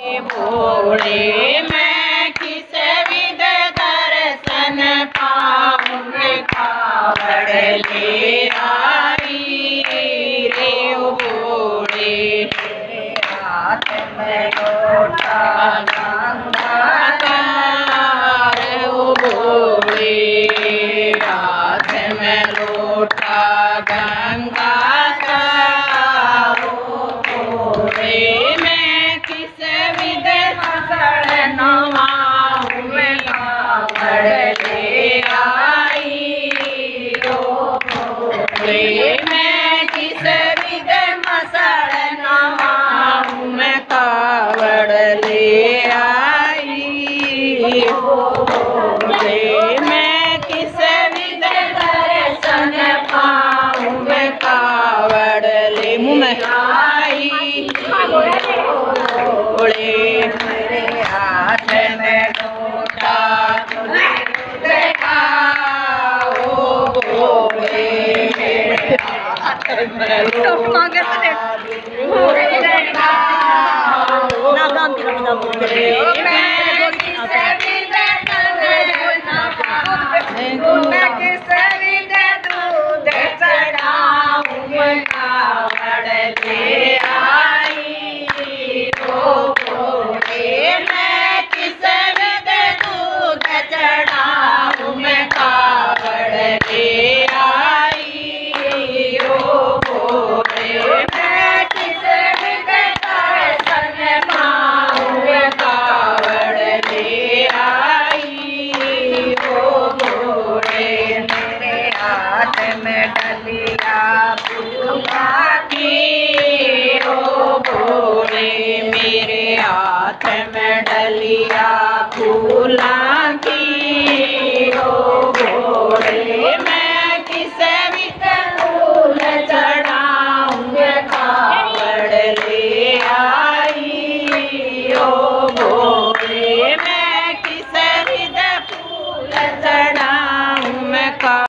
भोले मैं किस विध दर्शन पाऊँ कावड़ ले आई रे भोले। हाथ में लोटा गंगाधार ओ भोले, हाथ में लोटा गंगाधार ओ भोले। मैं किस विध शरण नवाऊँ मैं कावड़ ले आई ओ भोले। मैं किस विध शरण नवाऊँ मैं कावड़ ले आई ओ भोले। मैं किस विध दर्शन पाऊँ मैं कावड़ ले मुँह में आई भोले। मेरे हाथ में लोटा ओ भोले, मेरे हाथ में लोटा दूध चढ़ाऊँ मैं कावड़ ले आई ओ भोले। मैं किस विध दूध चढ़ाऊँ मैं कावड़ ले आई ओ भोले। मैं किस विध दर्शन पाऊँ मैं कावड़ ले आई ओ भोले। मेरे हाथ में डलिया फूला की ओ भोले, मेरे हाथ में डलिया फूला की